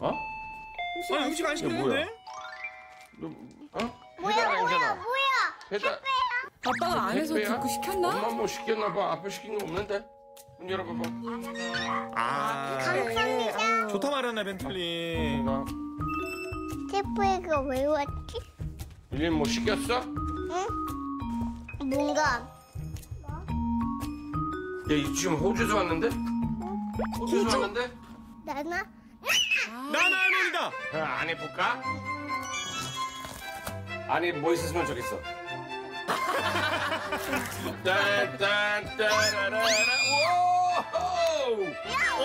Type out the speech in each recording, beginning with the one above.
어? 음식 안 시켰는데? 뭐야? 배달. 아빠가 안에서 택배야? 듣고 시켰나? 엄마 뭐 시켰나 봐. 아빠 시킨 거 없는데? 문 열어봐봐. 감사합니다. 좋다 말았네, 벤틀리. 테프가 왜 왔지? 윌리엄 뭐 시켰어? 응? 뭔가 야, 이 지금 호주에서 왔는데? 호주에서 왔는데? 나나? 나나 할머니다. 안에 볼까? 안에 뭐 있었으면 좋겠어. 딴딴따라라라. 우와!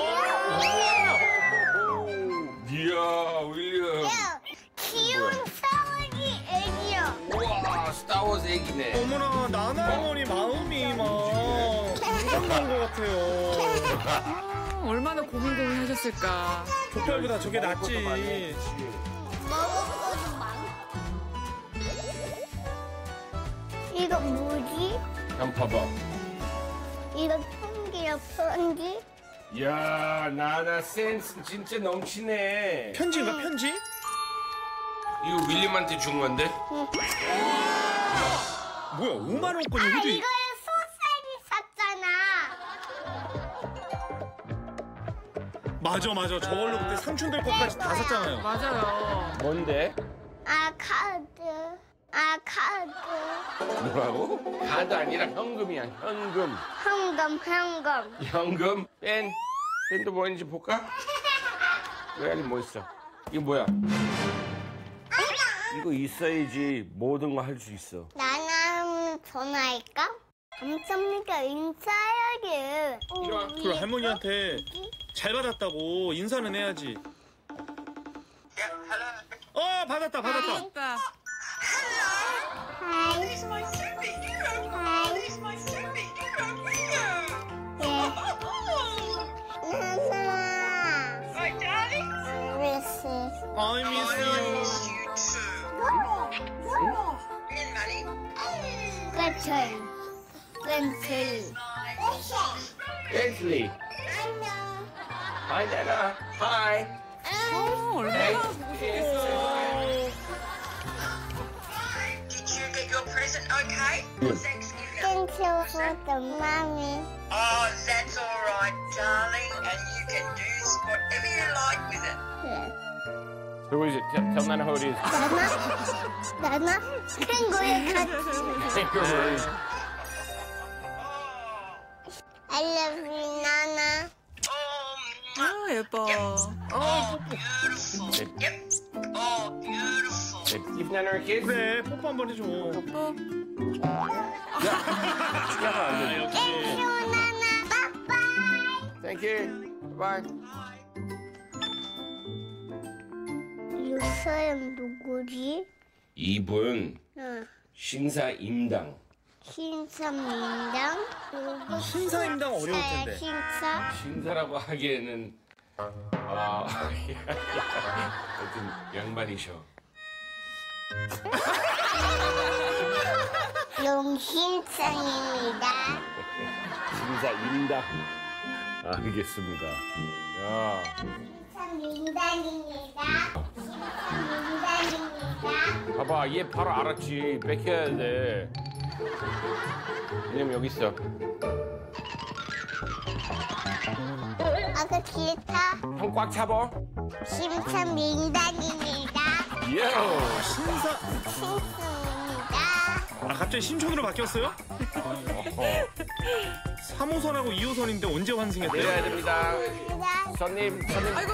이야, 윌리엄. 야, 귀여운 싸우기 애기야. 우와, 스타워즈 애기네. 어머나, 나나 할머니 마음이 막 무섭는 것 같아요. 얼마나 고민하셨을까. 족발보다 저게 낫지. 먹어보고도 많아. 이거 뭐지? 한번 봐봐. 이거 편지야, 편지? 이야, 나나 센스 진짜 넘치네. 편지인가, 편지? 이거 윌리엄한테 준 건데? 뭐야, 5만 원권이 호주. 이거에 소세지 샀잖아. 맞아. 저걸로 그때 삼촌들 것까지 다 샀잖아요. 맞아요. 뭔데? 카드. 뭐라고? 카드 아니라 현금이야, 현금. 현금. 현금? 펜도 뭐인지 볼까? 왜 안에 뭐 있어? 이거 뭐야? 이거 있어야지 모든 거 할 수 있어. 나는 전화할까? 감사합니다. 인사해야지. 그럼 할머니한테 잘 받았다고 인사는 해야지. 받았다. 아빠. 하이. I miss you. 벤틀. 벤틀리. Hi, Nana. Hi. 얼마나 Hey. Did you get your present okay? What's Thanksgiving? Thank you for the mommy. Oh, that's all right, darling. And you can do whatever you like with it. Who is it? Tell Nana who it is. 나나? 펭귄 같이. Kangaroo. I love you, 나나. 아, 예뻐. Oh, beautiful. Yep. Oh, beautiful. Give Nana a kiss. 그래, 뽀뽀 한번 해줘. 야가 안 돼. Thank you, 나나. Bye-bye. Thank you. Bye. 이 사람 누구지? 이분 응. 신사임당. 신사임당? 누구? 신사임당 어려울 텐데. 신사? 신사라고 하기에는 하여튼 양반이셔. 용신상입니다. 신사임당. 알겠습니다. 야. 신사임당입니다. 신사임당입니다. 봐봐, 얘 바로 알았지. 뺏겨야 돼. 왜냐면 여기 있어. 아까 기타 형 꽉 잡어. 신사임당입니다. 예. 신사. 신사입니다. 갑자기 신촌으로 바뀌었어요? 3호선하고 2호선인데 언제 환승했대요? 내려야 됩니다. 손님. 아이고.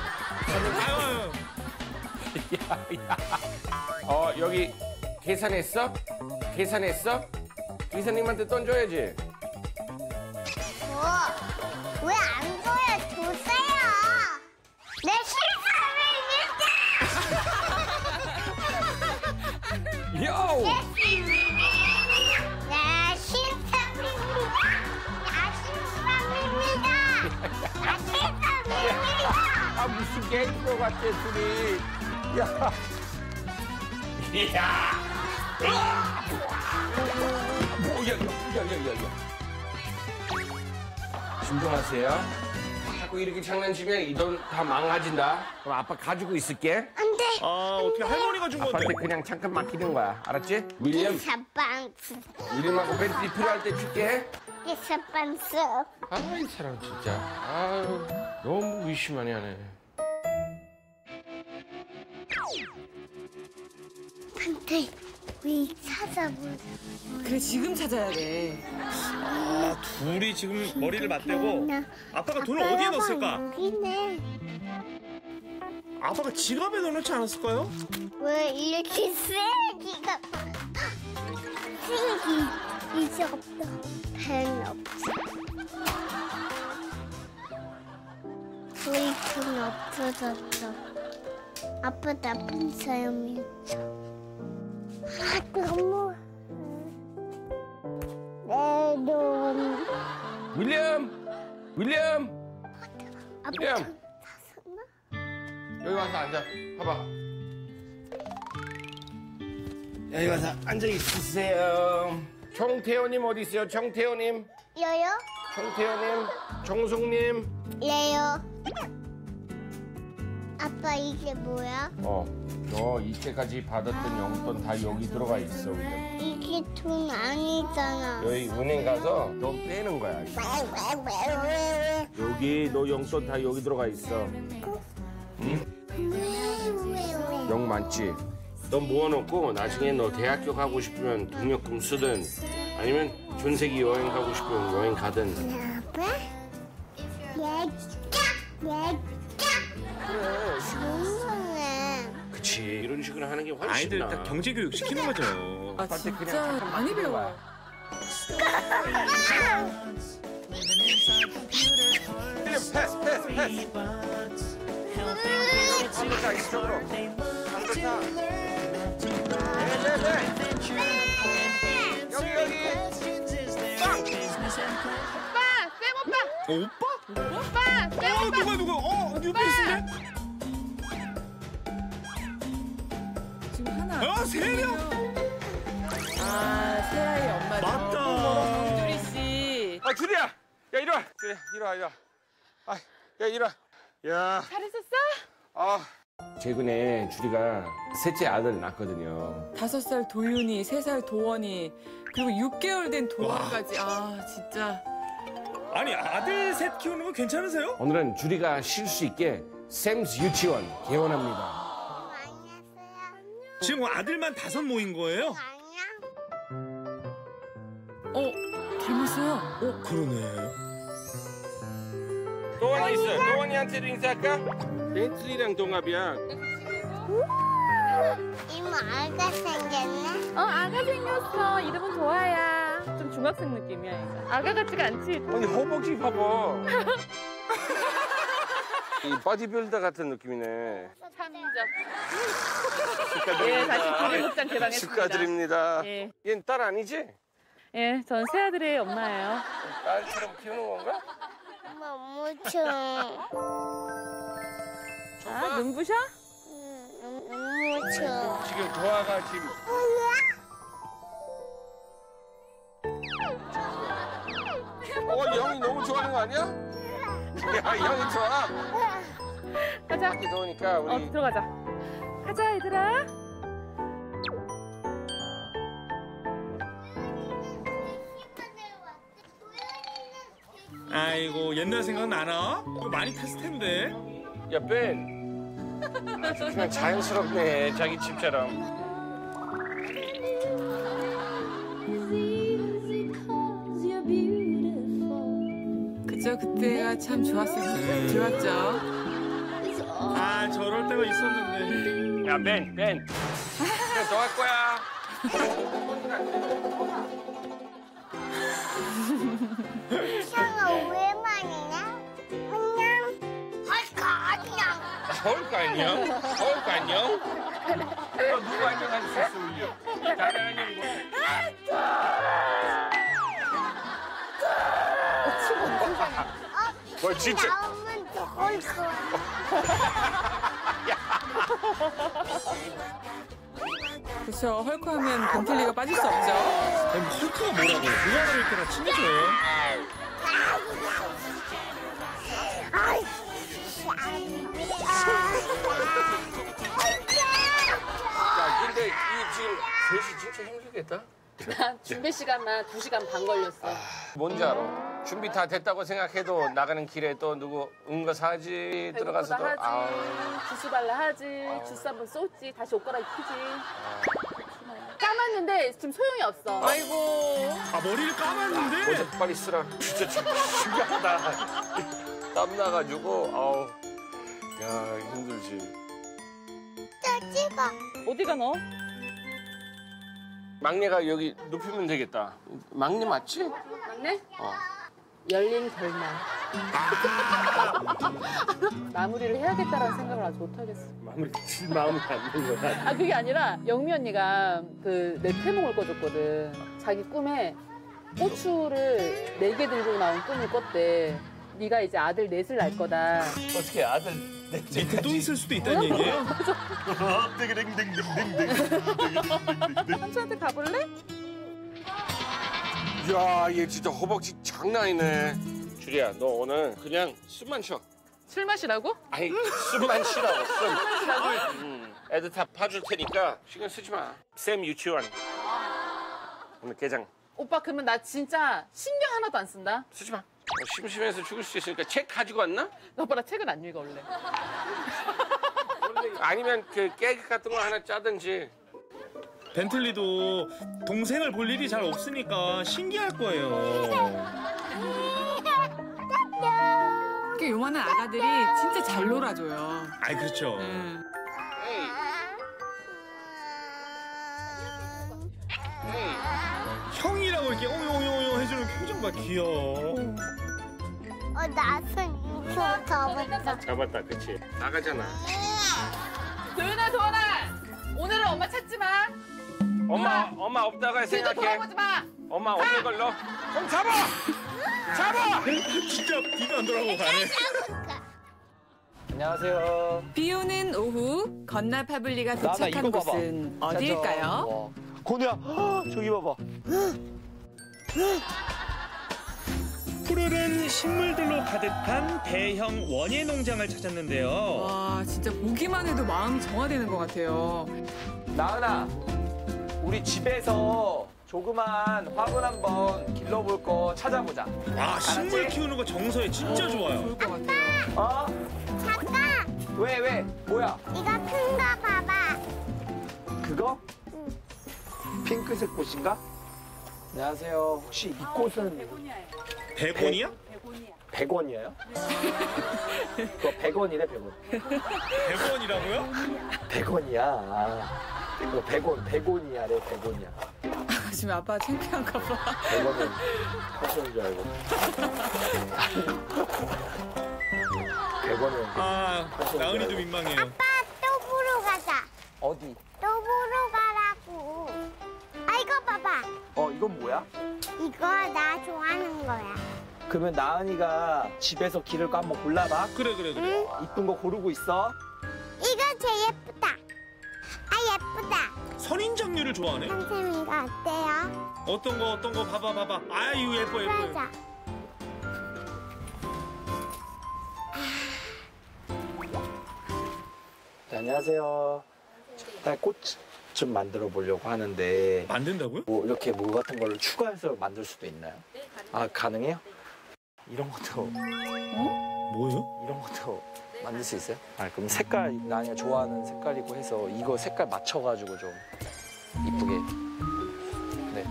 아유. 여기 계산했어? 기사님한테 던져야지. 왜 안 보여? 주세요. 내 신사임당입니다. 요! 나 신사임입니다. 나 신사임입니다. 아, 무슨 게임 것 같아, 둘이. 야. 야. 진정하세요. 갖고 이렇게 장난치면 이 돈 다 망가진다. 그럼 아빠 가지고 있을게. 안 돼. 아 어떻게 할머니가 준 건데? 아빠한테 그냥 잠깐 맡기는 거야. 알았지? 윌리엄, 기사반스. 윌리엄하고 벤tley 필요할 때 줄게. 기사반스. 아, 이 사람 진짜. 아유, 너무 의심하네 하네. 근데 우리 찾아보자. 그래, 지금 찾아야 돼. 아 둘이 지금 머리를 맞대고 아빠가 돈을 어디에 넣었을까? 여기네. 아빠가 지갑에 넣어놓지 않았을까요? 왜 이렇게 쓰레기가 쓰레기 이제 없다. 펜 없어. 우리 돈 없어졌어. 아빠 나쁜 사람이었어. 아 너무 내 돈. 윌리엄! 윌리엄! 아빠 윌리엄! 돈 샀었나? 여기 와서 앉아. 봐봐. 여기 와서 앉아 있으세요. 정태호님 어디 있어요? 정태호님. 여요? 정태호님. 정숙님. 레요. 아빠 이게 뭐야? 너 이때까지 받았던 용돈 다 여기 들어가 있어. 윌리엄. 이게 돈 아니잖아. 여기 은행 가서 돈 빼는 거야. 왜? 여기 너 용돈 다 여기 들어가 있어. 용 많지? 너 모아놓고 나중에 너 대학교 가고 싶으면 등록금 쓰든 아니면 전세기 여행 가고 싶으면 여행 가든. 아빠? 얘가 그래. 정말. 그치. 이런 식으로 하는 게 훨씬 아이들 나아. 딱 경제 교육 시키는 거죠. 아, 아빠한테 그냥 진짜 잠깐 많이 맡기는 배워. 거야. 패스, 패스, 패스. 자, 이쪽으로. 자. 네. 여기. 오빠? 누가? 뉴페이스인데? 지금 하나. 아, 세 명? 아, 세라의 엄마죠. 맞다. 김두리 씨. 아, 줄이야. 야, 이리 와. 줄이야, 이리 와, 이리 와. 아, 야, 이리 와. 야. 잘했었어? 아. 최근에 주리가 셋째 아들 낳았거든요. 5살 도윤이, 3살 도원이, 그리고 6개월 된 도원까지. 아, 진짜. 아니 아들 셋 키우는 거 괜찮으세요? 오늘은 주리가 쉴 수 있게 샘스 유치원 개원합니다. 안녕하세요. 지금 아들만 5 모인 거예요? 안녕. 닮았어요. 그러네. 도원이 있어. 도원이한테도 인사할까? 벤틀리랑 동갑이야. 이모 알가 생겼네. 아가 생겼어. 이름은 도아야. 좀 중학생 느낌이야, 얘가. 아가 같지가 않지? 아니 허벅지 봐봐. 이 바디빌더 같은 느낌이네. 참자. 축하드립니다. 예, 다시 조리 복장 개방했습니다. 축하드립니다. 예. 얘는 딸 아니지? 예, 전 새아들의 엄마예요. 딸처럼 키우는 건가? 너무 쳐. 아, 눈부셔? 너무 쳐. 지금 도화가 지금 형이 너무 좋아하는 거 아니야? 야, 형이 좋아. 가자. 밖에 더우니까 우리 들어가자. 가자, 얘들아. 아이고 옛날 생각나나? 이거 많이 탔을 텐데. 야, 벤. 아주 그냥 자연스럽네, 자기 집처럼. 그죠? 그때가 참 좋았죠. 아 저럴 때가 있었는데. 야, 벤. 벤, 너 할 거야. 형아 오랜만이냐? 안녕. 안녕. 헐까 안녕? 헐까 안녕? 너 누구 안녕할 수 있어, 우리? 잘하는 거. 뭐 진짜? 나오면 저걸 거야. 그렇죠. 헐크하면 벤틀리가 빠질 수 없죠. 아니, 뭐 헐크가 뭐라고? 누가 그럴 때나 친해져요? 아이고. 걸렸다? 준비 시간만 2시간 반 걸렸어. 뭔지 알아. 준비 다 됐다고 생각해도 나가는 길에 또 누구 응가 사지 들어가서도 하지, 아우. 주스 발라 하지, 주스 한번 쏟지, 다시 옷 갈아입히지. 감았는데 지금 소용이 없어. 아이고. 아 머리를 감았는데. 모자 빨리 쓰라. 진짜 중요하다. 땀 나가지고 아우. 야 힘들지. 저 찍어. 어디가 너? 막내가 여기 눕히면 되겠다. 막내 맞지? 맞네? 어. 열린 결말. 마무리를 해야겠다라는 생각을 아주 못하겠어. 마음이 안 든 거야. 아 그게 아니라 영미 언니가 그 넷태몽을 꿔줬거든. 자기 꿈에 고추를 4개 들고 나온 꿈을 꿨대. 네가 이제 아들 넷을 낳을 거다. 어떻게 아들 밑에 또 있을 수도 있다는 얘기예요? 삼촌한테 가볼래? 야, 얘 진짜 허벅지 장난 아니네. 주리야, 너 오늘 그냥 숨만 쉬어. 술 마시라고? 아니, 숨만 쉬라고, 숨. 애들 다 봐줄 테니까 신경 쓰지 마. 쌤 유치원. 오늘 개장. 오빠 그러면 나 진짜 신경 하나도 안 쓴다. 쓰지 마. 심심해서 죽을 수 있으니까 책 가지고 왔나? 오빠랑 책을 안 읽어 원래. 아니면 그 깨끗 같은 거 하나 짜든지. 벤틀리도 동생을 볼 일이 잘 없으니까 신기할 거예요. 그 요만한 아가들이 진짜 잘 놀아줘요. 아이 그렇죠. 형이라고 이렇게 오요오요 해주는 표정 봐 귀여워. 나선 이거 잡았다. 잡았다, 그치? 나가잖아. 도윤아 도원아 오늘은 엄마 찾지 마. 엄마 없다가 뒤도 생각해. 돌아보지 마. 엄마 없는 걸로. 좀 잡아! 잡아! 진짜 뒤도 안 돌아보고 가네. 안녕하세요. 비 오는 오후 건나 파블리가 나나 도착한 이거 봐봐. 곳은 어디일까요? 와. 고뇌야, 저기 봐봐. 푸르른 식물들로 가득한 대형 원예 농장을 찾았는데요. 와 진짜 보기만 해도 마음이 정화되는 것 같아요. 나은아, 우리 집에서 조그만 화분 한번 길러볼 거 찾아보자. 와 식물 키우는 거 정서에 진짜 좋아요. 좋을 것 같아요. 어? 잠깐. 왜? 뭐야? 이거 큰 거 봐봐. 그거? 핑크색 꽃인가? 안녕하세요. 혹시 이 꽃은 100원이야? 100원이에요? 그거 100원이래, 100원. 100원이라고요? 100원이야. 아, 그거 100원이야래, 100원이야. 지금 아빠 창피한가 봐. 100원은 커서인 줄 알고. 100원은 아 나은이도 민망해요. 아빠 또 보러 가자. 어디? 또 보러 가라고. 아 이거 봐봐. 이건 뭐야? 이거 나 좋아하는 거야. 그러면 나은이가 집에서 기를 거 한번 골라봐. 그래. 응? 이쁜 거 고르고 있어. 이거 제일 예쁘다. 아 예쁘다. 선인장류를 좋아하네. 선생님이가 어때요? 어떤 거 봐봐. 아유 예뻐. 그러자. 네, 안녕하세요. 꽃 좀 만들어 보려고 하는데 만든다고요? 뭐 이렇게 뭐 같은 걸 추가해서 만들 수도 있나요? 네, 가능해요. 가능해요? 이런 것도 뭐예요? 이런 것도 만들 수 있어요? 그럼 색깔 나은이가 좋아하는 색깔이고 해서 이거 색깔 맞춰가지고 좀 이쁘게. 네.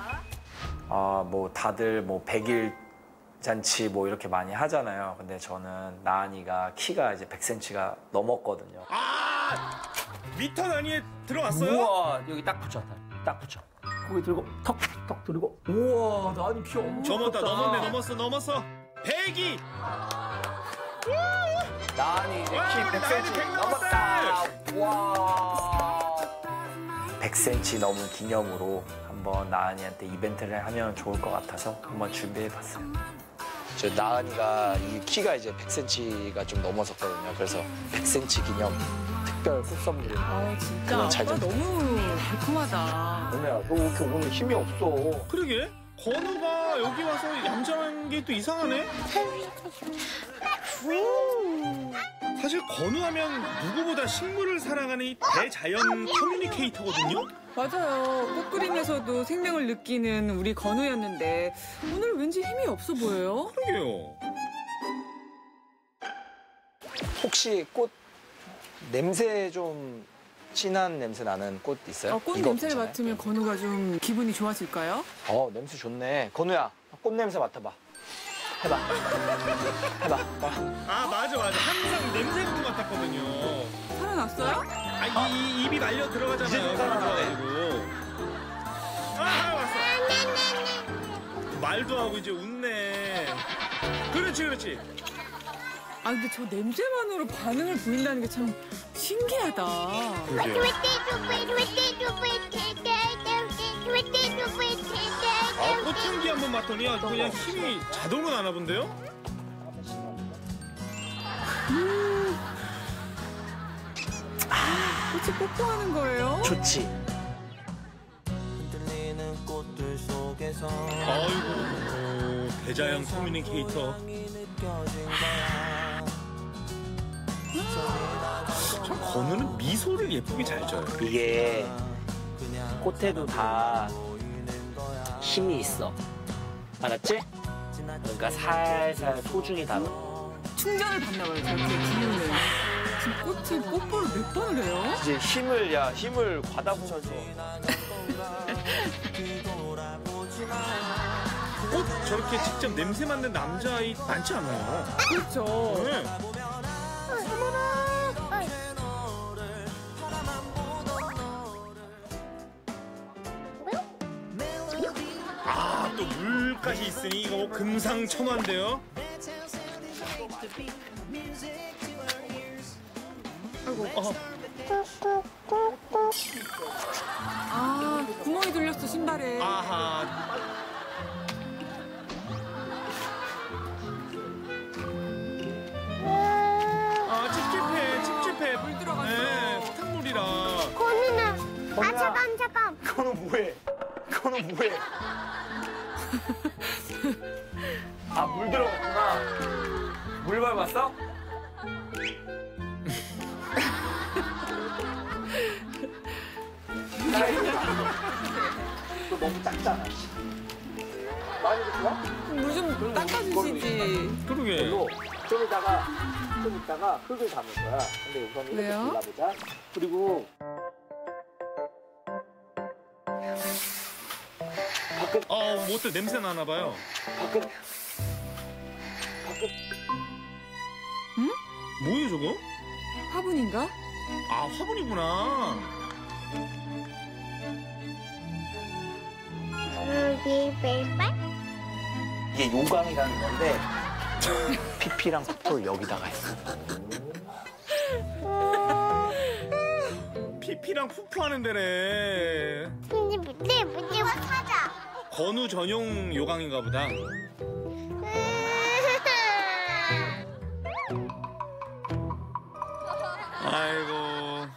뭐 다들 뭐 100일 잔치 뭐 이렇게 많이 하잖아요. 근데 저는 나은이가 키가 이제 100cm가 넘었거든요. 아 미터 단위에 들어왔어요? 우와, 여기 딱 붙여. 딱 붙여. 고개 들고 턱 들고. 우와, 나은이 키 엄청 넘었다. 컸다. 넘었어. 102. 나은이 이제 키 와, 우리 100cm 나은이 100 넘었다. 와. 100cm 넘은 기념으로 한번 나은이한테 이벤트를 하면 좋을 것 같아서 한번 준비해봤어요. 저 나은이가 이 키가 이제 100cm가 좀 넘어섰거든요. 그래서 100cm 기념 특별 꽃선물을. 진짜 그건 아빠 잘 좀- 너무 달콤하다. 은혜야, 너 왜 이렇게 오늘 힘이 없어? 그러게. 건우가 여기 와서 얌전한 게 또 이상하네? 사실 건우하면 누구보다 식물을 사랑하는 이 대자연 커뮤니케이터거든요? 맞아요. 꽃그림에서도 생명을 느끼는 우리 건우였는데 오늘 왠지 힘이 없어 보여요. 그러게요. 혹시 꽃 냄새 좀 진한 냄새 나는 꽃 있어요? 꽃 이거 냄새를 괜찮아요? 맡으면 건우가 좀 기분이 좋아질까요? 냄새 좋네. 건우야, 꽃 냄새 맡아봐. 해봐. 해봐. 아 맞아. 항상 냄새가 것 같았거든요. 살아났어요? 이 입이 날려 들어가잖아요. 이제 살아가지고. 왔어. 말도 하고 이제 웃네. 그렇지. 아 근데 저 냄새만으로 반응을 보인다는 게 참 신기하다. 그러게요. 꽃향기 한번 맡더니 아주 그냥 힘이 자동으로 나나 본데요? 꽃이 뽀뽀하는 거예요? 좋지. 아이고, 대자연 커뮤니케이터. 참 건우는 미소를 예쁘게 잘 져요. 이게 꽃에도 다 힘이 있어. 알았지? 그러니까 살살 소중히 다뤄. 충전을 받나 봐요. 저렇게 기운을. 지금 꽃이 뽀뽀를 몇 번을 해요? 이제 힘을 과다분해서. 꽃 저렇게 직접 냄새 맡는 남자아이 많지 않아요. 그렇죠. 네. 또 물까지 있으니 이거 뭐 금상첨화인데요. 구멍이 뚫렸어 신발에. 아하. 찝찝해. 물 들어갔어. 네, 흙탕물이라. 건우는 잠깐. 건우 뭐해? 물 들어갔구나. 물 밟았어? 너 너무 작잖아. 많이 좋아? 물 좀 닦아주시지. 그러게. 좀 이따가 흙을 담을 거야. 근데 우선 이렇게 왜요? 골라보자. 그리고 뭐또 냄새 나나 봐요. 밖에 뭐예요 저거? 화분인가? 아 화분이구나. 이게 요강이라는 건데 피피랑 푸푸를 여기다가 했어. 피피랑 푸푸하는 데래. 문제 찾아. 건우 전용 요강인가 보다. 아이고.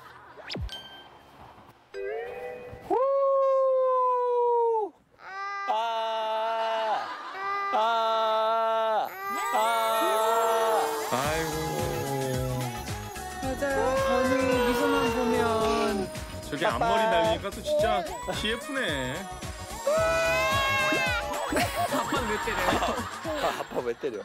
맞아요. 건우 미소만 보면 저게 앞머리 날리니까 또 진짜 GF네. 아빠는 왜 때려요? 아빠 왜 때려?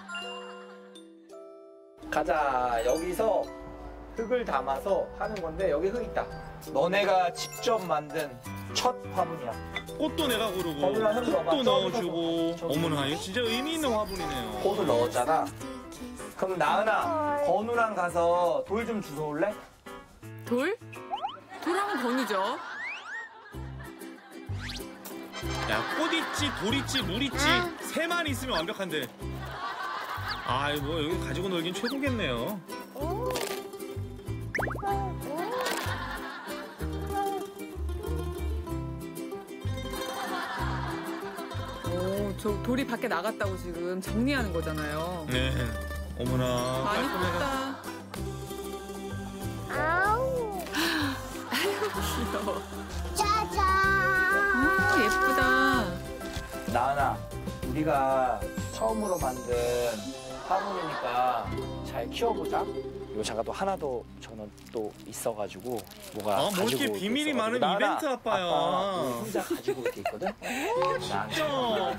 가자. 여기서 흙을 담아서 하는 건데 여기 흙 있다. 너네가 직접 만든 첫 화분이야. 꽃도 내가 고르고 건우야, 흙 넣어봐. 흙도 넣어주고. 저기. 어머나 이거 진짜 의미 있는 화분이네요. 꽃을 넣었잖아. 그럼 나은아, 건우랑 가서 돌 좀 주워올래? 돌? 돌하면 건우죠. 야, 꽃 있지, 돌 있지, 물 있지, 새만 있으면 완벽한데. 아이, 뭐, 여기 가지고 놀긴 최고겠네요. 저 돌이 밖에 나갔다고 지금 정리하는 거잖아요. 네. 어머나. 많이 깔끔해라. 컸다. 아우. 귀여워. 짜잔. 예쁘다. 나은아, 우리가 처음으로 만든 화분이니까 잘 키워보자. 요 장갑도 하나도 저는 또 있어가지고 뭐가 뭐 가지고 이렇게 비밀이 있어가지고. 많은 이벤트 아빠야. 아빠 혼자 가지고 이렇게 있거든. 진짜.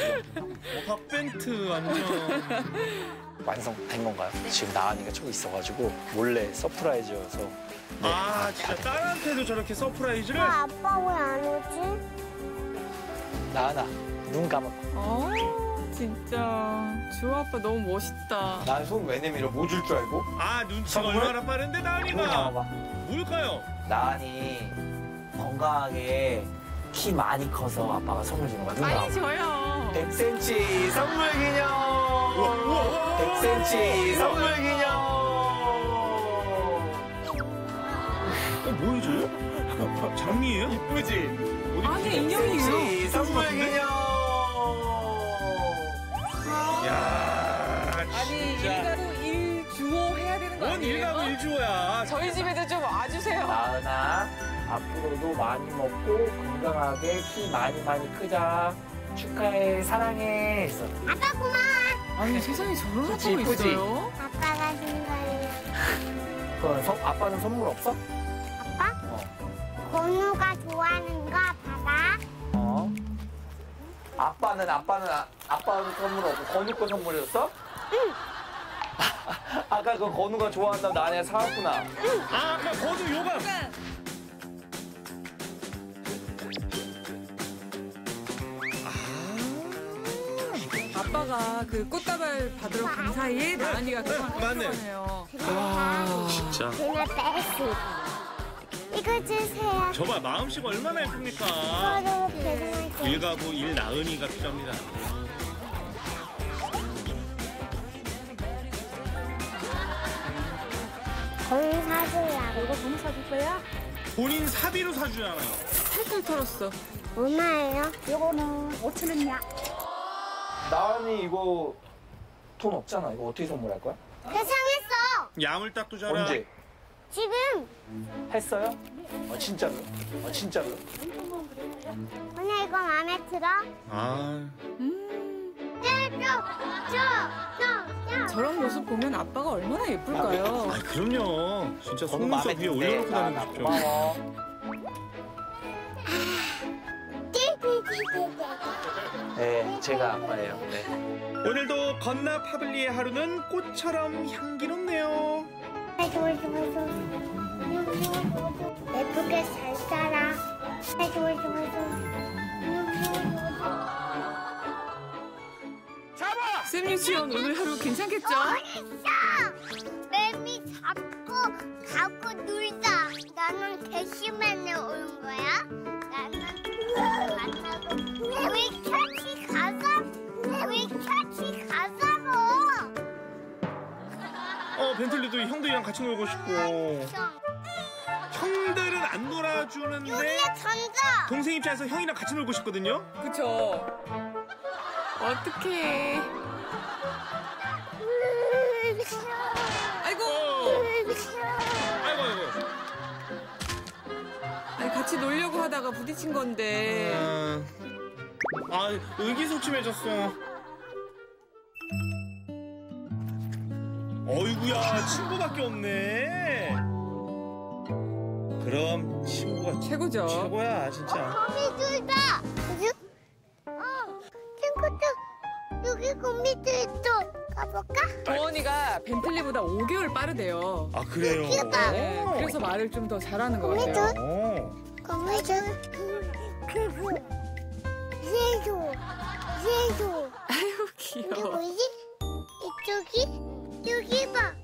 밥벤트 완전. 완성된 건가요? 지금 나은이가 좀 있어가지고 몰래 서프라이즈여서. 네. 아 진짜 딸한테도 저렇게 서프라이즈를? 아빠 왜 안 오지? 나은아 눈 감아봐. 진짜 주호 아빠 너무 멋있다. 난 손 왜 내밀어? 뭐 줄 줄 알고? 아 눈치가 선물? 얼마나 빠른데 눈 나은이가. 감아봐. 뭘까요? 나은이 건강하게 키 많이 커서 아빠가 선물 주는 거야. 눈 감아봐. 빨리 줘요. 100cm 선물 기념! 우와, 우와, 우와. 100cm 선물 기념! 뭐이죠? 장미예요? 이쁘지? 어디 아니 인형이에요. 100cm 선물 기념! 야 아니 진짜. 일가구 일주호 해야 되는 거 뭔 아니에요? 일가구 일주호야. 저희 집에도 좀 와주세요. 나은아, 앞으로도 많이 먹고 건강하게 키 많이 크자. 축하해, 사랑해. 했어. 아빠 고마워. 아니 세상에 저런 그치, 것도 이쁘지? 있어요? 아빠가 준 거예요. 그럼 아빠는 선물 없어? 아빠? 어. 건우가 좋아하는 거 봐봐. 어? 아빠는 선물 없고 건우 거 선물이었어? 응. 아까 그 건우가 좋아한다고 나한테 사왔구나. 아 아까 거두 요가. 아빠가 그 꽃다발 받으러 간 사이에 나은이가 그만 맞네. 가네요. 진짜. 그냥 뺐어. 이거 주세요. 저봐 마음씨가 얼마나 예쁩니까. 서로 배송할게요. 일가구 일나은이가 필요합니다. 건우 사주려고. 이거 bonus 사줄 거야? 본인 사비로 사주잖아요. 탈탈 털었어. 얼마예요? 요거는 5,000원이야. 나은이 이거 돈 없잖아. 이거 어떻게 선물할 거야? 계산했어. 야물딱도 자라. 언제? 지금. 했어요? 진짜로? 진짜로? 언니 이거 마음에 들어? 아 저런 모습 보면 아빠가 얼마나 예쁠까요? 아, 그럼요. 진짜 건우 마음에 속눈썹 위에 든대. 올려놓고 나 다니고 싶죠. 고마워. 네, 제가 아빠예요. 네. 오늘도 건나 파블리의 하루는 꽃처럼 향기롭네요. 예쁘게 잘 살아. 쌤 유치원 오늘 하루 괜찮겠죠? 매미 잡고 가고 놀자. 나는 대시맨에 온 거야. 나는 만나고 왜 같이 가자고. 벤틀리도 형들이랑 같이 놀고 싶고. 형들은 안 놀아주는데 여기에 던져. 동생 입장에서 형이랑 같이 놀고 싶거든요. 그쵸? 어떡해. 아이고. 아이고. 아니, 같이 놀려고 하다가 부딪힌 건데. 의기소침해졌어. 어이구야, 친구밖에 없네. 그럼 친구가 최고죠. 최고야, 진짜. 거미줄다. 친구들 여기 거미줄 있어. 가볼까? 도원이가 벤틀리보다 5개월 빠르대요. 아, 그래요? 네, 그래서 말을 좀 더 잘하는 것 같아요. 거미줄. 얘도. 아이고 이게 귀여워. 뭐지? 이쪽이? 여기 봐.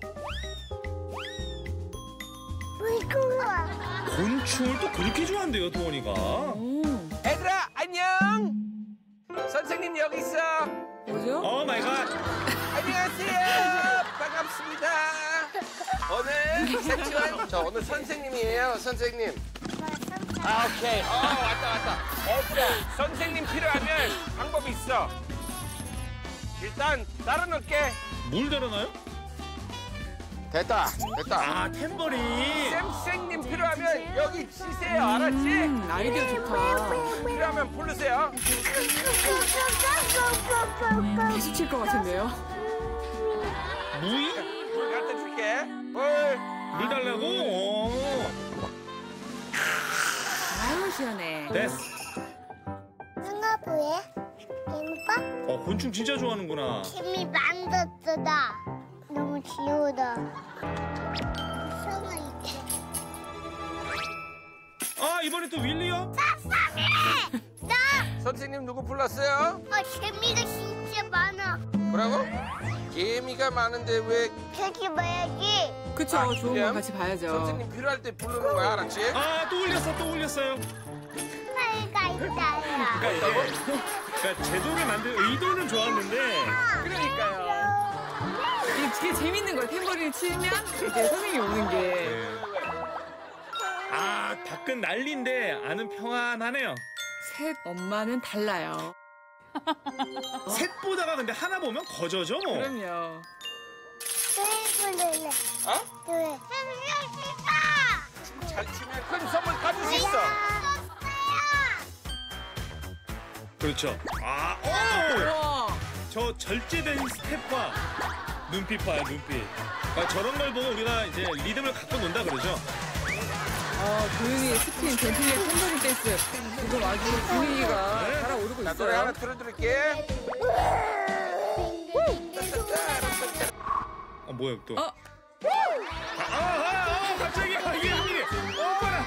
뭐야? 곤충을 또 그렇게 좋아한대요, 도원이가. 얘들아 안녕. 선생님 여기 있어. 뭐죠? 오 마이 갓. 안녕하세요. 반갑습니다. 오늘 색칠한 저 오늘 선생님이에요. 선생님. 아 오케이. 왔다. 얘들아 선생님 필요하면 방법이 있어. 일단 따라 놓을게. 뭘 달아나요? 됐다. 아, 탬버린. 쌤쌤님 필요하면 여기 쉬세요. 알았지? 아이디어 좋다. 필요하면 부르세요. 다시 칠 것 같은데요? 무이? 물 갖다 줄게. 물. 물 달라고? 아유, 시원해. 됐어. 누나부에 김밥 곤충 진짜 좋아하는구나. 김이 만졌다. 너무 귀여우다. 무서워 이제. 아, 이번에 또 윌리요? 선생님 누구 불렀어요? 개미가 진짜 많아. 뭐라고? 개미가 많은데 왜 저기 봐야지. 그쵸, 아, 좋은 그래요? 건 같이 봐야죠. 선생님 필요할 때 부르는 거야, 알았지? 아, 또 올렸어요. 팔가 있어요. 그러니까 제도를 만들 의도는 좋았는데. 그러니까요. 이게 재밌는 거예요. 탬버린을 치면 이제 선생님이 오는 게. 아, 밖은 난리인데 안은 평안하네요. 셋 엄마는 달라요. 셋 보다가 근데 하나 보면 거저죠 뭐. 그럼요. 둘. 어? 둘. 잘 치면 큰 선물 가질 수 있어. 그렇죠. 아, 오! 우와. 저 절제된 스텝과 눈빛 봐요, 눈빛. 그러니까 저런 걸 보고 우리가 이제 리듬을 갖고 논다 그러죠. 조용히 스핀, 젠틀리의 탬버린 댄스. 지금 아주 분위기가 네. 달아오르고 나 노래 하나 있어요. 틀어드릴게. 뭐야 또? 어? 갑자기 이게 오빠라.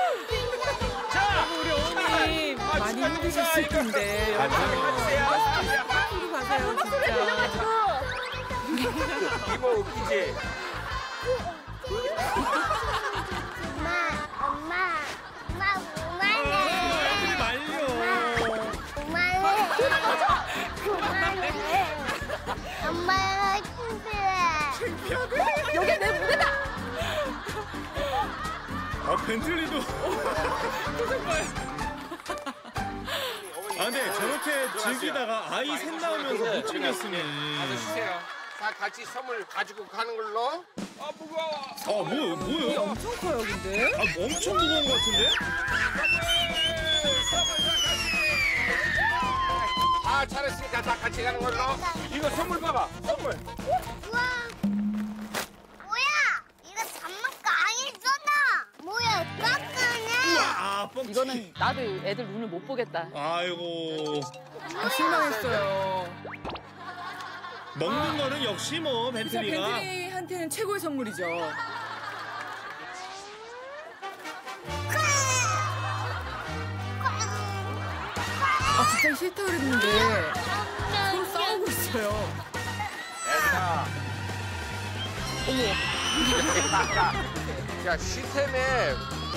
우리 어머니 많이 힘드셨을 텐데. 가주세요. 앞으로 가세요, 진짜. 이모 웃기지? 엄마 애들이 말려. 그만해. 엄마가 창피해. 여기 내 무대다. 벤틀리도. 아, 근데 저렇게 즐기다가 아이 셋 나오면서 못 즐겼으니. 가서 쉬세요. 다 같이 선물 가지고 가는 걸로. 무거워. 뭐요? 엄청 커요, 근데. 엄청 무거운 것 같은데? 아, 잘했으니까 다 같이 가는 걸로. 이거 선물 봐봐. 선물. 우와. 뭐야? 이거 장난감 아니잖아. 뭐야? 깜깜해. 뻥치. 이거는 나도 애들 눈을 못 보겠다. 아이고. 실망했어요. 먹는 거는 역시 뭐 진짜 벤틀리가. 벤틀리한테는 최고의 선물이죠. 갑자기 싫다 그랬는데 서로 싸우고 있어요. 야, 시스템에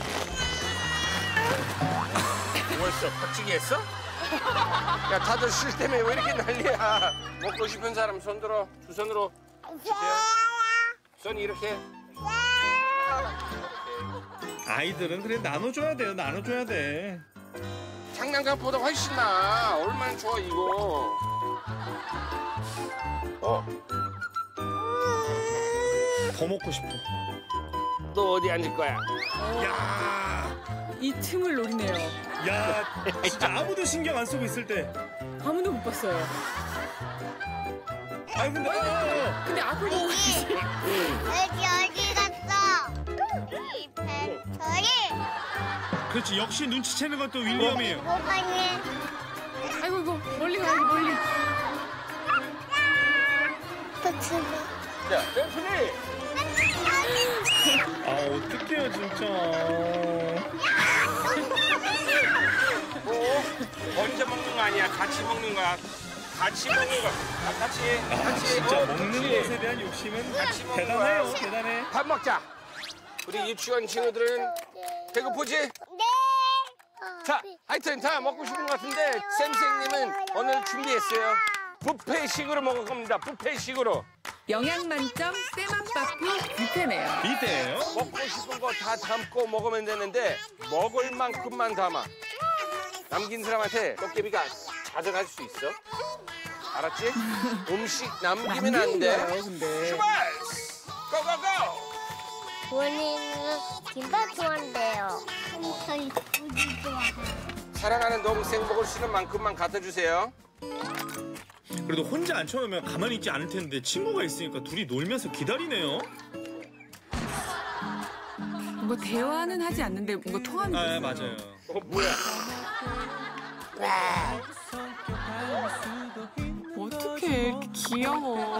뭐했어? 박치기 했어? 야, 다들 시스템에 왜 이렇게 난리야? 먹고 싶은 사람 손 들어. 두 손으로 주세요. 손 이렇게. 아이들은 그래 나눠줘야 돼요. 나눠줘야 돼. 장난감보다 훨씬 나아. 얼마나 좋아 이거. 더 먹고 싶어. 너 어디 앉을 거야? 야, 이 틈을 노리네요. 야, 진짜 아무도 신경 안 쓰고 있을 때. 아무도 못 봤어요. 아니 근데 근데 앞을 보고 계시. 여기 어디 갔어? 이 배터리. 그렇지. 역시 눈치채는 것도 윌리엄이에요. 뭐하니? 아이고 이거 멀리 가야지 멀리. 자, 댄스리. 아, 어떡해요 진짜. 먼저 먹는 거 아니야. 같이 먹는 거야. 같이 먹는 거. 같이. 진짜 먹는 그렇지. 것에 대한 욕심은 같이 먹는 대단해요. 거야. 대단해. 밥 먹자. 우리 유치원 친구들은 배고프지? 네. 자, 하여튼 다 먹고 싶은 것 같은데 쌤쌤님은 오늘 준비했어요. 뷔페식으로 먹을 겁니다. 뷔페식으로. 영양 만점 쌤맘밥표 뷔페네요. 이때예요? 먹고 싶은 거 다 담고 먹으면 되는데 먹을 만큼만 담아. 남긴 사람한테 도깨비가 자정할 수 있어. 알았지? 음식 남기면 안 돼. 거예요, 근데. 출발! 고고고! 본인은 김밥 좋아한대요. 저희 우주 좋아해요. 사랑하는 동생 먹을 수 있는 만큼만 갖다 주세요. 그래도 혼자 앉혀놓으면 가만히 있지 않을 텐데 친구가 있으니까 둘이 놀면서 기다리네요. 뭔가 대화는 하지 않는데 뭔가 통하는 게 있어요. 맞아요. 뭐야? 어떡해, 이렇게 귀여워.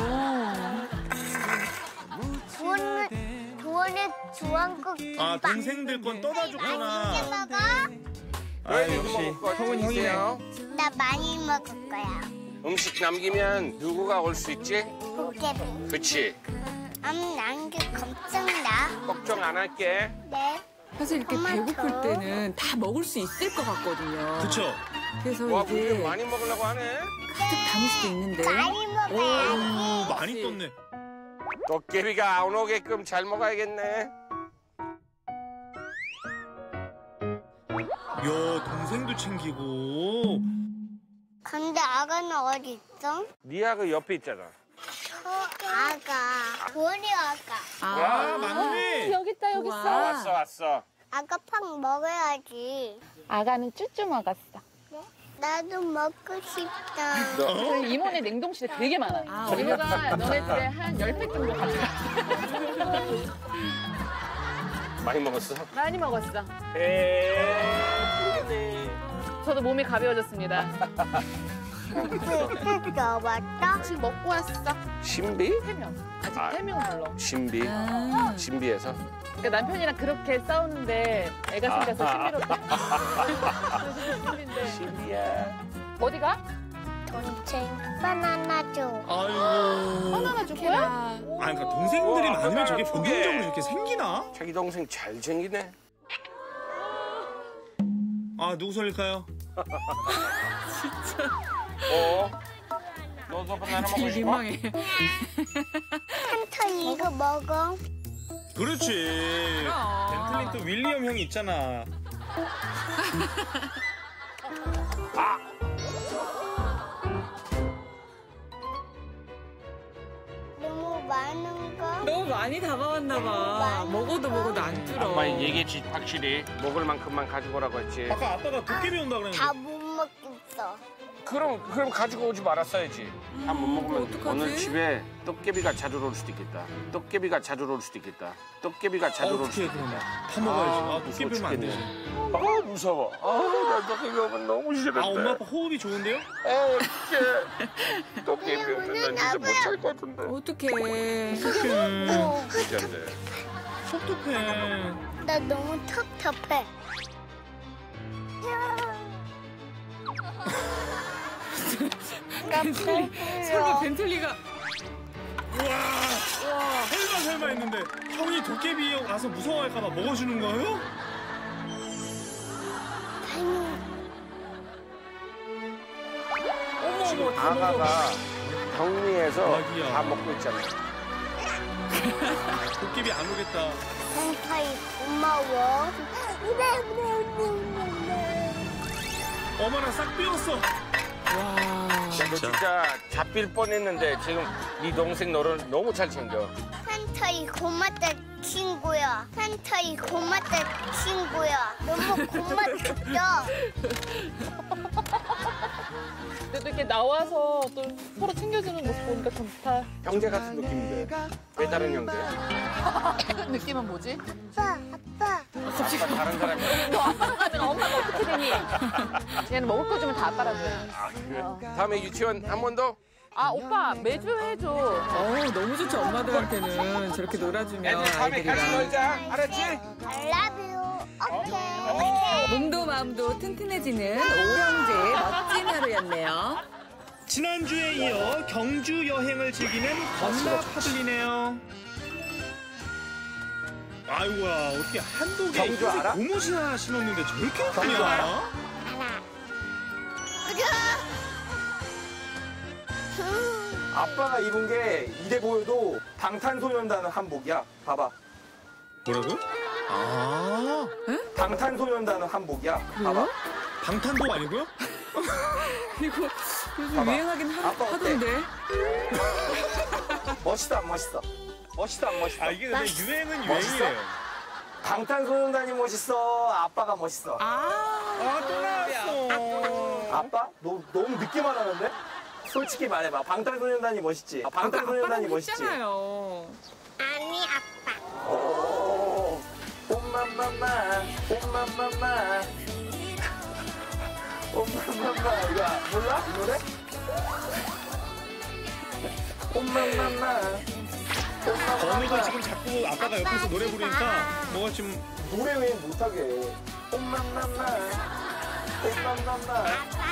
도원의 주황국 김밥. 동생들 건 떠다 줬구나. 이제 먹어? 역시 형은 형이네요. 나 많이 먹을 거야. 음식 남기면 누구가 올 수 있지? 도깨비. 그치. 난게 걱정나. 걱정 안 할게. 네. 사실 이렇게 엄마, 배고플 저- 때는 다 먹을 수 있을 것 같거든요. 그쵸? 그래서 와, 우리 이제 많이 먹으려고 하네. 가득 담을 수도 있는데. 많이 먹어야지. 많이 떴네. 도깨비가 안 오게끔 잘 먹어야겠네. 야, 동생도 챙기고. 근데 아가는 어디 있어? 니아 그 옆에 있잖아. 아가. 도원이 아가. 와, 맞네. 여기 있다, 여기 우와. 있어. 왔어. 아가 팍 먹어야지. 아가는 쭈쭈 먹었어. 나도 먹고 싶다. 저희 이모네 냉동실에 되게 많아요. 아, 이모가 너네 집에 한 10팩 정도 가져갔어. 많이 먹었어? 많이 먹었어. 모르겠네. 저도 몸이 가벼워졌습니다. 먹었다? 지금 먹고 왔어. 신비? 3명. 아직 아. 3명은 불러. 신비? 아, 신비에서? 그러니까 남편이랑 그렇게 싸우는데 애가 생겨서 신비롭다. 신비인데. 신비야. 어디가? 동생 바나나 줘. 아이고. 바나나 줄 거야? 아, 그러니까 동생들이 우와, 많으면 저게 두 개. 본능적으로 이렇게 생기나? 자기 동생 잘 챙기네. 아, 누구 살릴까요? 너도 바나나 되게 먹고 싶어? 민망해. 한턴 이거 먹어. 그렇지. 그럼. 벤틀린 또 윌리엄 형이 있잖아. 너무 많은 거. 너무 많이 다가왔나 봐. 먹어도 안 줄어. 엄마 얘기했지 확실히 먹을 만큼만 가지고 오라고 했지. 아까 아빠가 도깨비 온다 그랬는데. 다 못 먹겠어. 그럼 가지고 오지 말았어야지. 다 못 먹으면 어떡하지? 오늘 집에 떡개비가 자주 올 수도 있겠다. 떡개비가 자주 올 수도 있겠다. 떡개비가 자주 올 수도 어떻게 그러면 있겠다. 다 먹어야지. 아, 무서워 도깨비 오면 안 되지. 죽겠네. 아 무서워. 나 떡개비 오면 너무 싫은데. 아, 엄마 아빠 호흡이 좋은데요? 어째 떡개비 오면 난 진짜 못 살 것 같은데. 어떡해. 진짜인데. 섭섭해. 나 너무 텁텁해. 설마 벤틀리가 우와. 설마 했는데 형이 도깨비 와서 무서워할까봐 먹어주는 거예요? 어머 다 먹어. 아가가 격리해서 아기야. 다 먹고 있잖아. 도깨비 안 오겠다. 펜타이 고마워. 어머나 싹 비웠어. 와. 너 진짜 잡힐 뻔했는데 지금 네 동생 너를 너무 잘 챙겨. 펜타이 고맙다 친구야. 펜타이 고맙다 친구야. 너무 고맙다. 그래도 이렇게 나와서 또 서로 챙겨주는 모습 보니까 좋다. 형제 같은 느낌인데 왜 다른 형제? 느낌은 뭐지? 아빠. 아까 다른 사람이야. 너 아빠가 가져가. 엄마가 어떻게 되니? 얘는 먹을 거 주면 다 아빠라 줘요. 아, 그래? 다음에 유치원 한 번 더? 아, 오빠 매주 해줘. 너무 좋죠. 엄마들한테는 저렇게 놀아주면 애들 다음에 같이 아이들이랑. 놀자. 알았지? I love you. 오케이. 몸도 마음도 튼튼해지는 오형제의 멋진 하루였네요. 지난주에 이어 경주 여행을 즐기는 건나 파블리네요. 아이고야, 어떻게 한복에 경주 알아? 고무신 하나 신었는데 저렇게 예쁘냐? 하나. 아빠가 입은 게 이래 보여도 방탄소년단 한복이야. 봐봐. 뭐라고요? 아, 방탄소년단 한복이야. 봐봐. 방탄복 아니고요? 그리고 요즘 봐봐. 유행하긴 아빠 어때? 하던데. 멋있어 안 멋있어? 멋있어 안 멋있어? 아, 이게 근데 유행은 유행이래요. 방탄소년단이 멋있어? 아빠가 멋있어? 또 나왔어. 아빠? 너 너무 늦게 말하는데? 솔직히 말해봐. 방탄소년단이 멋있지? 방탄소년단이 멋있지? 했잖아요. 아니 아빠. 오, 옴맘맘마, 옴맘맘마. 옴맘맘마. 이거 몰라? 이 노래? 옴맘맘마. 건우도 지금 자꾸 아빠가 옆에서 노래 부르니까 뭐가 지금 노래 왜 못하게 해? 옴맘맘마. 옴맘맘마.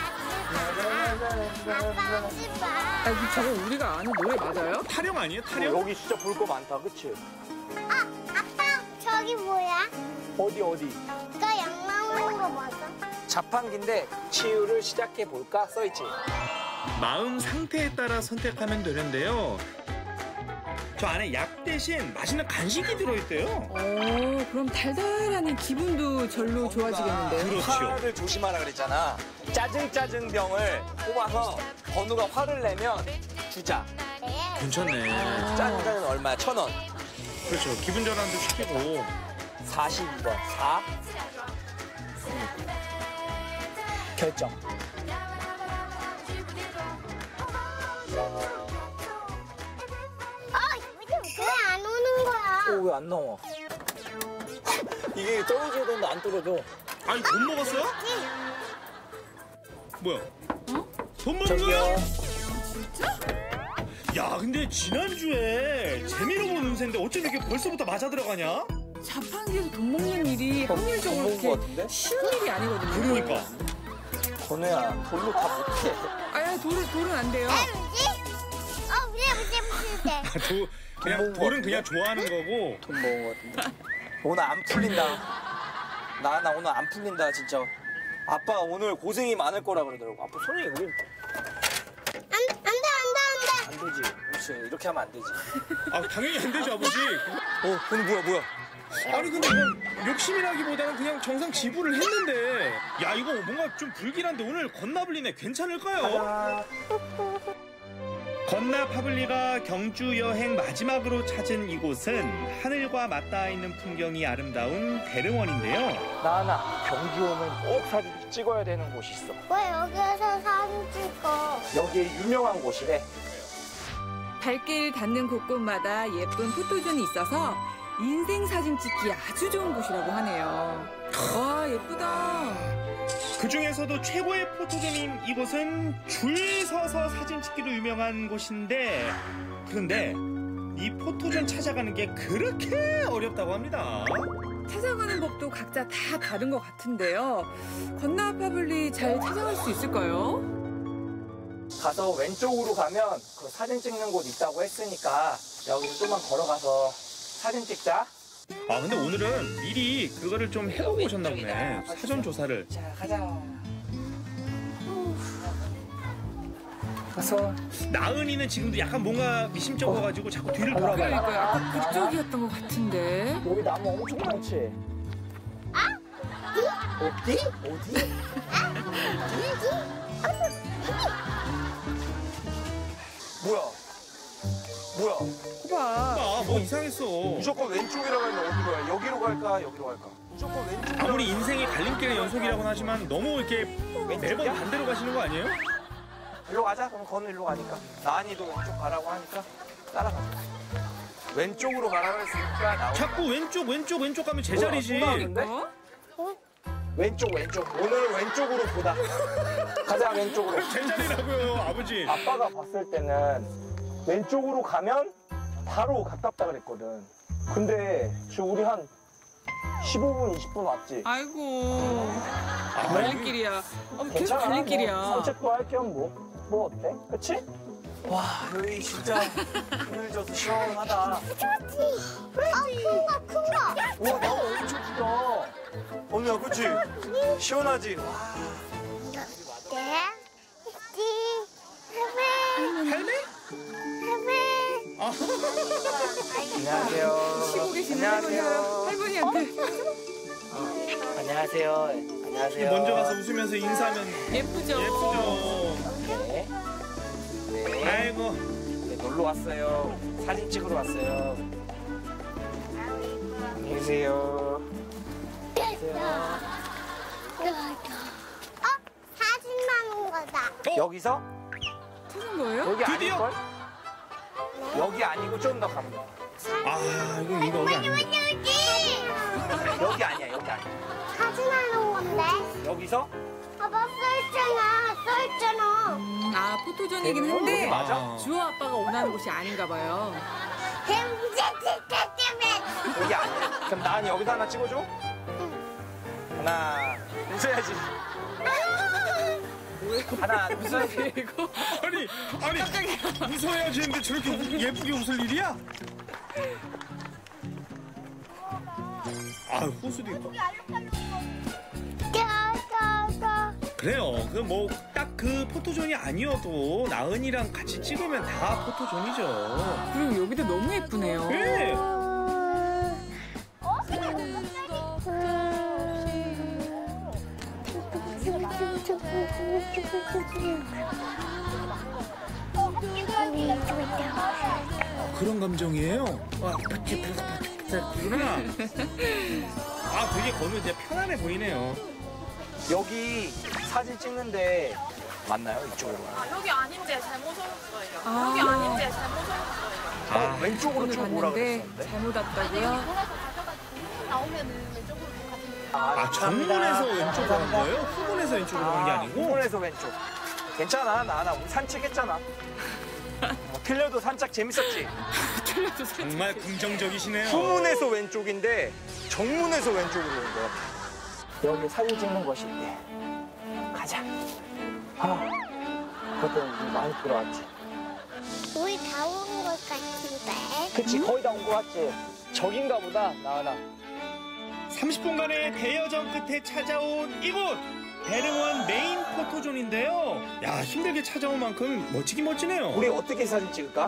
아빠 오지 마. 아, 이거 저거 우리가 아는 노래 맞아요? 타령 아니에요? 타령? 여기 진짜 볼 거 많다, 그치? 아빠 저기 뭐야? 어디? 이거 양 나오는 거 맞아? 자판기인데 치유를 시작해 볼까 써있지. 마음 상태에 따라 선택하면 되는데요. 저 안에 약 대신 맛있는 간식이 들어있대요. 그럼 달달하니 기분도 절로 좋아지겠는데요? 그렇죠. 화를 조심하라 그랬잖아. 짜증 병을 뽑아서 건우가 화를 내면 주자. 괜찮네. 짜증은 얼마야? 1,000원. 그렇죠. 기분 전환도 시키고. 42번. 4. 결정. 왜 안 오는 거야? 왜 안 나와? 이게 떨어져야 되는데 안 떨어져. 아니 돈 먹었어요? 뭐야? 돈 먹은 저기요. 거야? 야 근데 지난주에 재미로 본 운세인데 어쩜 이렇게 벌써부터 맞아 들어가냐? 자판기에서 돈 먹는 일이 확률적으로 먹은 거 그렇게 같은데? 쉬운 일이 아니거든요. 그러니까. 건우야, 돌로 다 못해. 아, 돌은 안 돼요. 뭐지? 우리 아버지 무슨 때? 그냥 먹은 거 돌은 같은데? 그냥 좋아하는 거고. 돈 먹은 거 같은데. 오늘 안 풀린다. 나 오늘 안 풀린다, 진짜. 아빠 오늘 고생이 많을 거라 그러더라고. 아빠 손이 우리 안돼. 안 되지. 그렇지. 이렇게 하면 안 되지. 아 당연히 안 되죠 아버지. 오늘 뭐야? 아니 근데 이건 욕심이라기보다는 그냥 정상 지불을 했는데. 야 이거 뭔가 좀 불길한데 오늘 건나블리네 괜찮을까요? 건나 파블리가 경주 여행 마지막으로 찾은 이곳은 하늘과 맞닿아 있는 풍경이 아름다운 대릉원인데요. 나나 경주 오면 꼭 사진 찍어야 되는 곳이 있어. 왜 여기서 사진 찍어? 여기 유명한 곳이래. 발길 닿는 곳곳마다 예쁜 포토존이 있어서 인생 사진 찍기 아주 좋은 곳이라고 하네요. 와, 예쁘다. 그 중에서도 최고의 포토존인 이곳은 줄 서서 사진 찍기로 유명한 곳인데, 그런데 이 포토존 찾아가는 게 그렇게 어렵다고 합니다. 찾아가는 법도 각자 다 다른 것 같은데요. 건나 파블리 잘 찾아갈 수 있을까요? 가서 왼쪽으로 가면 그 사진 찍는 곳 있다고 했으니까 여기서 좀만 걸어가서 사진 찍자. 아 근데 오늘은 미리 그거를 좀 해보고 오셨나 보네. 사전 조사를. 자, 가자. 가서 나은이는 지금도 약간 뭔가 미심쩍어가지고 자꾸 뒤를 돌아봐요. 그러니까요. 아까 그쪽이었던 것 같은데. 여기 나무 엄청 많지? 어디? 뭐야? 봐. 아, 뭐 이상했어. 무조건 왼쪽이라고 했는데 어디로 여기로 갈까? 여기로 갈까? 무조건 왼쪽. 아무리 인생이 갈림길의 연속이라고는 하지만 너무 이렇게 매번 왼쪽이야? 반대로 가시는 거 아니에요? 일로 가자. 그럼 건우 일로 가니까. 나은이도 왼쪽 가라고 하니까 따라가자. 왼쪽으로 가라고 했으니까 나오고. 자꾸 왼쪽 가면 제자리지. 뭐야, 또 나오는데? 어? 왼쪽. 오늘 왼쪽으로 보다. 가자, 왼쪽으로. 제자리라고요, 아버지. 아빠가 봤을 때는 왼쪽으로 가면 바로 가깝다 그랬거든. 근데 지금 우리 한 15분, 20분 왔지? 아이고. 갈림길이야. 계속 괜찮아. 갈림길이야. 뭐 산책도 할 겸 뭐 어때? 그치? 와, 여기 진짜 오늘 져서 시원하다. 큰 거. 우와, 나무 엄청 크다. 언니야, 그치? 시원하지? 와. 네. 할매? 안녕하세요. 쉬고 계시는 안녕하세요. 할머니한테. 안녕하세요. 안녕하세요. 먼저 가서 웃으면서 인사하면 예쁘죠? 예쁘죠. 네. 네. 아이고. 네, 놀러 왔어요. 사진 찍으러 왔어요. 안녕히 계세요. 안녕하세요. 사진만 온 거다. 여기서? 찾은 거예요? 여기 드디어? 아닐걸? 여기 아니고 좀 더 가면 돼. 아, 이거 여기 아니야. 여기 아니야, 여기 아니야. 사진만 온 건데. 여기서? 아빠 써있잖아. 아, 포토존이긴 한데 맞아? 주호 아빠가 원하는 곳이 아닌가 봐요. 여기 아니야. 그럼 난 여기서 하나 찍어줘? 하나, 웃어야지. 하나, 웃어야지. 이거 아니, 웃어야지 했는데 저렇게 예쁘게 웃을 일이야? 아, 호수도 있고. 그래요. 그 뭐 딱 그 포토존이 아니어도 나은이랑 같이 찍으면 다 포토존이죠. 그리고 여기도 너무 예쁘네요. 네. 그런 감정이에요? 와, 구나. 아, 되게 건우 이제 편안해 보이네요. 여기 사진 찍는데 맞나요? 이쪽으로? 여기 아닌데 잘못 오셨어요. 아. 여기 아닌데 잘못 오셨어요. 아, 왼쪽으로 오늘 좀 오라 갔는데 그랬었는데. 잘못 왔다고요? 나오면은 왼쪽으로 가시면 아, 정문에서 왼쪽 가는 거예요? 후문에서 왼쪽으로 가는 게 아니고? 후문에서 왼쪽. 괜찮아, 나나 우리 산책했잖아. 틀려도 산책 재밌었지? 정말 긍정적이시네요. 후문에서 왼쪽인데 정문에서 왼쪽으로 온 것 같아. 여기 사진 찍는 곳이 있대. 가자. 아, 그것도 많이 들어왔지. 우리 다 온 것 같은데. 그치, 거의 다 온 것 같지? 저긴가 보다, 나은아. 30분간의 대여정 끝에 찾아온 이곳! 배릉원 메인 포토존인데요. 야, 힘들게 찾아온 만큼 멋지긴 멋지네요. 우리 어떻게 사진 찍을까?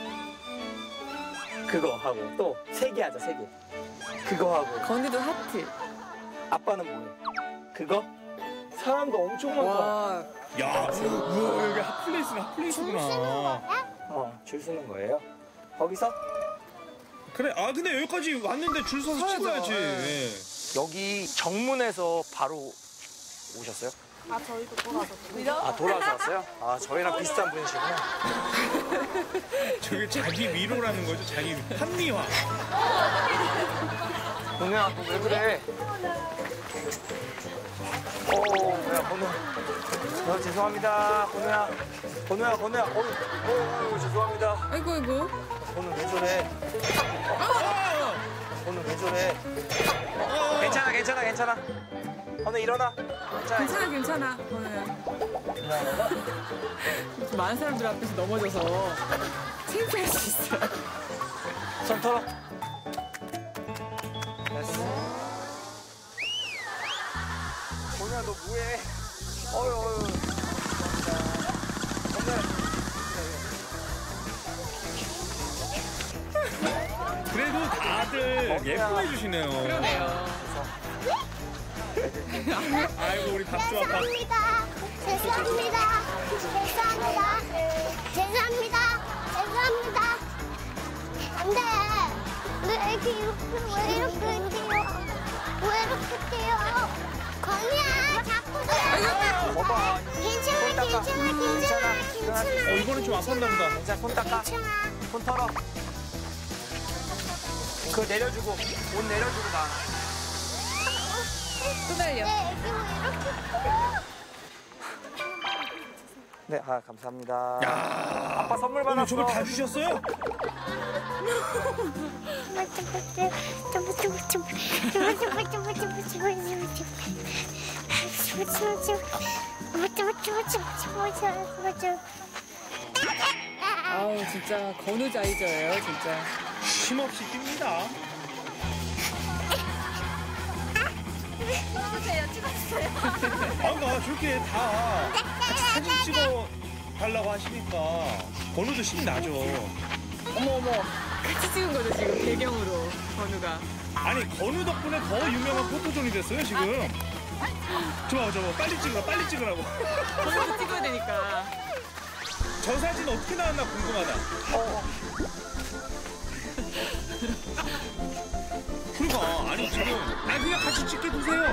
그거 하고 또 3개 하자, 3개. 그거 하고 건우도 하트. 아빠는 뭐해? 그거? 사람도 엄청 많다. 와, 야, 우와, 여기 핫플레이스구나. 줄 서는 거예요? 거기서? 그래, 아, 근데 여기까지 왔는데 줄 서서 서야죠. 찍어야지. 네. 여기 정문에서 바로 오셨어요? 아 저희도 돌아서 아, 돌아서 왔어요? 아, 저희랑 비슷한 분이시구나. 저게 자기 위로라는 거죠, 자기 합리화. 건우야, 너 왜 그래? 건우야, 건우. 죄송합니다, 건우야. 건우야. 죄송합니다. 아이고. 건우 왜 저래? 건우 왜 저래? 괜찮아. 건우 일어나. 괜찮아. 건우야. 많은 사람들 앞에서 넘어져서 창피할 수 있어요. 손 털어. 됐어. 건우야, 너 뭐해? 어휴. 그래도 다들 예뻐해 주시네요. 그러네요. 아이고, 우리 박수 아빠. 죄송합니다. 안 돼. 왜 이렇게 뛰어? 건우야, 자꾸 서. 봐봐. 괜찮아. 이거는 좀 아팠나 보다. 괜찮아, 손 닦아. 손 털어. 그거 내려주고, 옷 내려주고 나. 또 날려. 네, 감사합니다. 야, 아빠 선물 어머, 받았어. 저걸 다 주셨어요? 아우, 진짜 건우자이저예요, 진짜. 쉼없이 뜁니다. 아까 저렇게 다 같이 사진 찍어 달라고 하시니까 건우도 신이 나죠. 어머. 같이 찍은 거죠, 지금 배경으로, 건우가. 아니, 건우 덕분에 더 유명한 포토존이 됐어요, 지금. 저거, 빨리 찍으라고. 건우도 찍어야 되니까. 저 사진 어떻게 나왔나 궁금하다. 그러니까, 아니, 지금, 그냥 같이 찍게 두세요.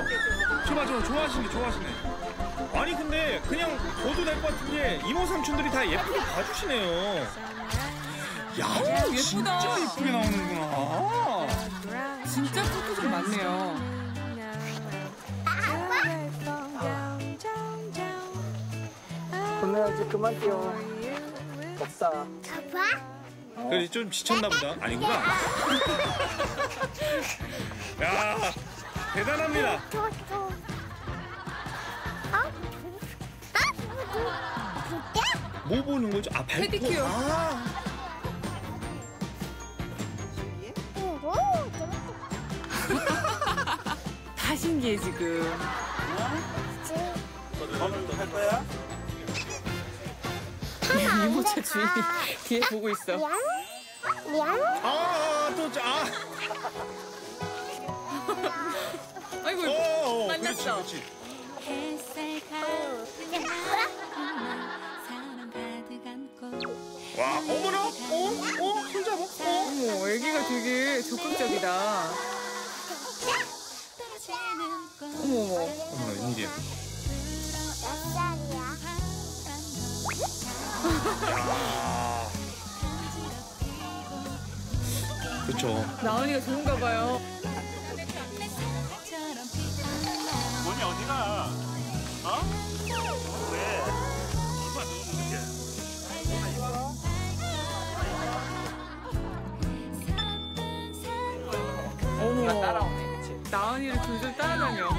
맞아. 좋아하시네. 아니 근데 그냥 둬도 될 것 같은 게 이모 삼촌들이 다 예쁘게 봐주시네요. 야, 예쁘다. 진짜 예쁘게 나오는구나. 진짜 포토존 많네요. 건너야지 그만 뛰어. 없다. 봐봐. 그래 좀 지쳤나 보다. 아니구나. 야, 대단합니다. 뭐 보는 거죠? 아, 발톱. 페디큐어. 아, 다 신기해 지금. 이모차 주인이 뒤에 보고 있어. 아이고 만났어. 그렇지. 와, 어머나, 손잡아. 어머, 애기가 되게 적극적이다. 어머. 어머나, 웬일이야. 야. 그렇죠. 나은이가 좋은가 봐요. 뭐니 어디가? 어? 왜? 어머. 따라오네, 그치? 나은이를 둘둘 따라다녀.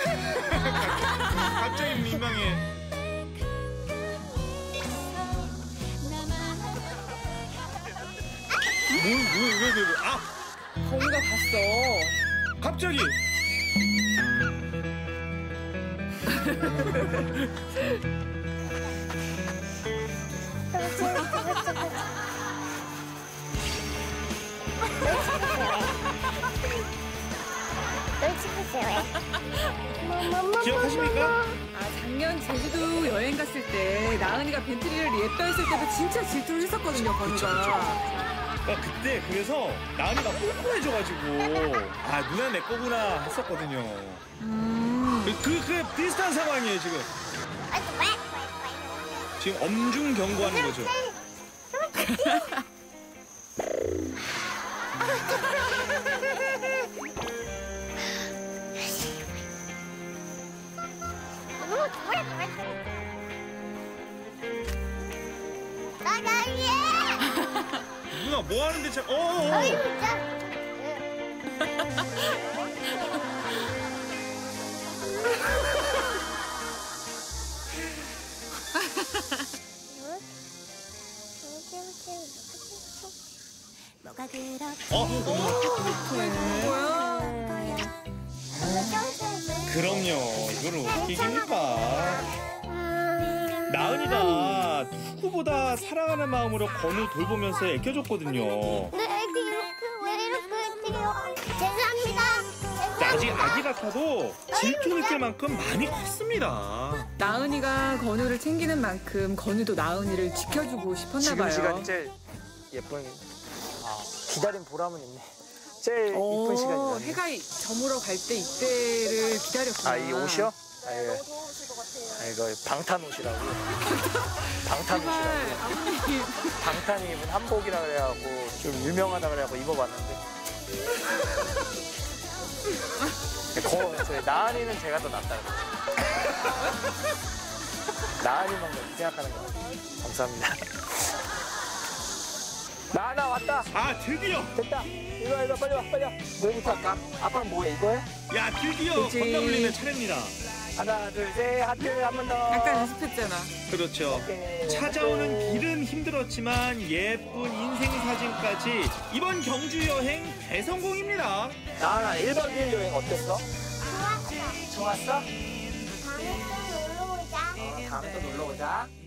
갑자기 민망해. 왜? 아, 거기가 봤어. 갑자기. 기억하십니까? 아, 작년 제주도 여행 갔을 때 나은이가 벤트리를 예뻐했을 때도 진짜 질투를 했었거든요, 건우가. 그러니까 그때 그래서 나은이가 뽀뽀해줘가지고 아 누나 내 거구나 했었거든요. 그 비슷한 상황이에요 지금. 지금 엄중 경고하는 거죠. 누나 뭐 하는데 참. 그럼요. 이걸 어떻게 이깁니까? 나은이가 누구보다 사랑하는 마음으로 건우 돌보면서 애껴줬거든요. 죄송합니다. 아직 아기 같아도 질투 느낄 만큼 많이 컸습니다. 나은이가 건우를 챙기는 만큼 건우도 나은이를 지켜주고 싶었나 지금 봐요. 시간이 제일 예쁜. 기다린 보람은 있네. 제일 이쁜 시간이다. 해가 저물어 갈 때 이때를 기다렸구나. 아, 이 옷이요? 이거 방탄 옷이라고. 방탄 옷이라고. 아버님. 방탄이 입은 한복이라 그래갖고 좀 유명하다 그래갖고 입어봤는데. 나은이는 제가 더 낫다 그래요. 나은이만 생각하는 거 같아요. 감사합니다. 나은아 왔다. 아 드디어. 됐다. 이거 빨리 와. 뭐부터 할까? 아빠는 뭐해 이거야? 야 드디어 그치. 건너물리는 차례입니다. 하나 둘 셋 하트 한 번 더. 약간 연습했잖아. 그렇죠. 찾아오는 길은 힘들었지만 예쁜 인생 사진까지 이번 경주 여행 대성공입니다. 나은아 1박 2일 여행 어땠어? 좋았어? 다음에 또 놀러 오자. 다음에 또 놀러 오자.